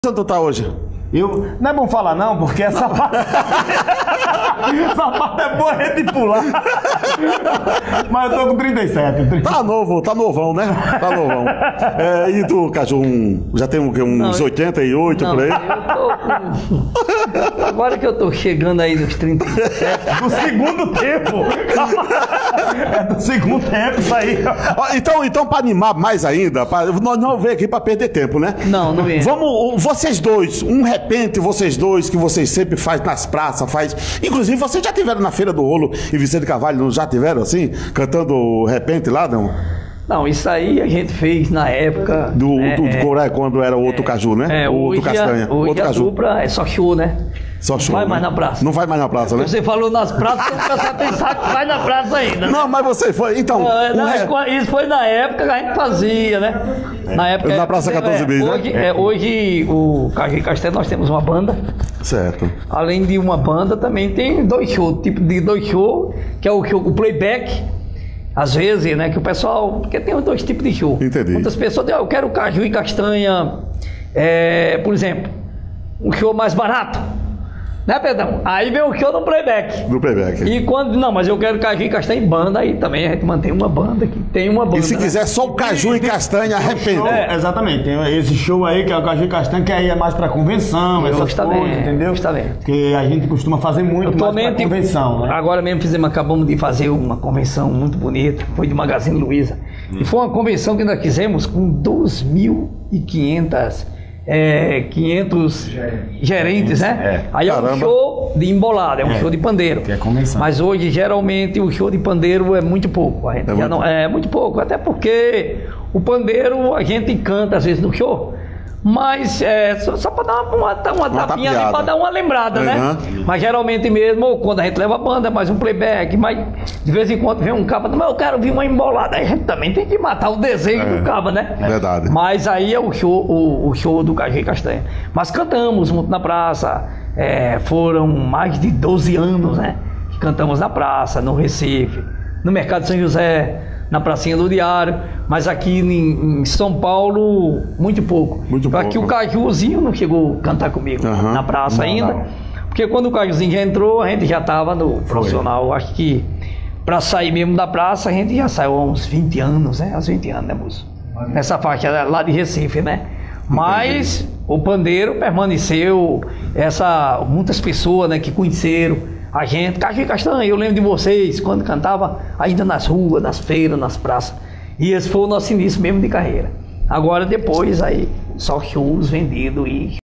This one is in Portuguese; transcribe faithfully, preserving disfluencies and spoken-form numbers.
Quanto tá hoje? Eu, não é bom falar não, porque essa parte, essa parte é boa a gente pular. Mas eu tô com trinta e sete. trinta. Tá novo, tá novão, né? Tá novão. É, e tu, Caju, um, já tem um, uns não, oitenta e oito não, por aí? Eu tô com... Agora que eu tô chegando aí nos trinta e sete. Do segundo tempo. É do segundo tempo isso aí. Então, então para animar mais ainda, pra, nós não veio aqui para perder tempo, né? Não, não vem. Vamos, vocês dois, um repente, vocês dois, que vocês sempre fazem nas praças, faz. Inclusive, vocês já tiveram na Feira do Rolo e Vicente Carvalho, não já tiveram assim? Cantando repente lá, não? Não, isso aí a gente fez na época. Do, é, do, do Coré, quando era o outro é, Caju, né? É, o outro hoje Castanha. A, hoje outro a Caju. dupla é só show, né? Só show. Não vai né? mais na praça. Não vai mais na praça, né? Você falou nas praças, você não precisa pensar que vai na praça ainda. Né? Não, mas você foi. Então. É, um não, re... Isso foi na época que a gente fazia, né? Na época. Na Praça quatorze bis, é, hoje, né? É, hoje, o Caju e Castelo, nós temos uma banda. Certo. Além de uma banda, também tem dois shows, tipo de dois shows, que é o show, o playback. Às vezes, né, que o pessoal... Porque tem dois tipos de show. Entendi. Muitas pessoas dizem, ah, eu quero Caju e Castanha, é, por exemplo, um show mais barato. Né, Pedrão? Aí vem o show do playback. Do playback. E quando... Não, mas eu quero Caju e Castanha em banda, aí também a gente mantém uma banda que tem uma banda. E se né? quiser só o Caju e Castanha, arrepende. É, exatamente. Tem esse show aí que é o Caju e Castanha, que aí é mais pra convenção, essas Justamente, coisas, entendeu? justamente. Porque a gente costuma fazer muito mais pra convenção, né? Agora mesmo fizemos, acabamos de fazer uma convenção muito bonita, foi de Magazine Luiza. Hum. E foi uma convenção que nós fizemos com dois mil e quinhentos é, quinhentos gerentes, gerentes, né? É. Aí é um show de embolada, é um é. show de pandeiro. Que é convenção. Mas hoje, geralmente, o show de pandeiro é muito pouco. A gente é, já muito... Não, é muito pouco, até porque o pandeiro a gente canta às vezes no show. Mas é só, só para dar uma, uma, uma, uma tapinha ali, para dar uma lembrada, uhum. né? Mas geralmente mesmo, quando a gente leva a banda, mais um playback, mas de vez em quando vem um caba, mas eu quero vir uma embolada. Aí a gente também tem que matar o desenho é, do caba, né? Verdade. Mas aí é o show, o, o show do Caju e Castanha. Mas cantamos muito na praça, é, foram mais de doze anos, né? Que cantamos na praça, no Recife, no Mercado de São José, na pracinha do Diário, mas aqui em, em São Paulo, muito pouco. Muito pouco. Aqui o Cajuzinho não chegou a cantar comigo uhum. na praça não, ainda, não. Porque quando o Cajuzinho já entrou, a gente já estava no profissional. Foi. Acho que para sair mesmo da praça, a gente já saiu há uns vinte anos, né? Há uns vinte anos, né, moço? Nessa faixa lá de Recife, né? Mas entendi. O pandeiro permaneceu, essa, muitas pessoas, né, que conheceram a gente, Caju e Castanha, eu lembro de vocês quando cantava ainda nas ruas, nas feiras, nas praças. E esse foi o nosso início mesmo de carreira. Agora depois aí, só shows vendidos e